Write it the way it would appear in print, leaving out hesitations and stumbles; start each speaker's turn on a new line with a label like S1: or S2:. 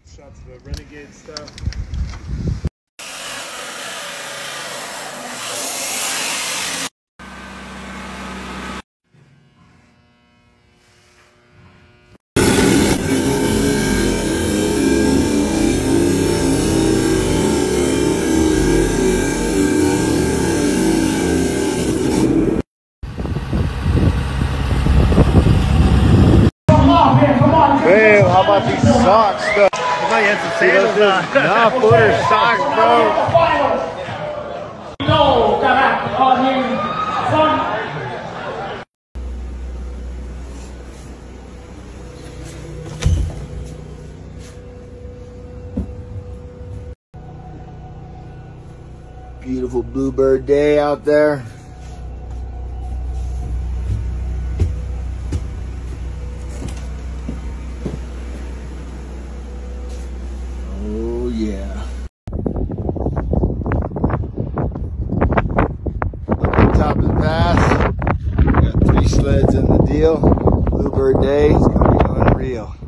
S1: Shots of the Renegade stuff.
S2: Babe, how about these socks stuff?
S3: You might have some sandals on.
S2: Nah, footer socks, bro. Beautiful bluebird day out there. Oh yeah. Up on top of the pass. Got 3 sleds in the deal. Bluebird day is gonna be unreal.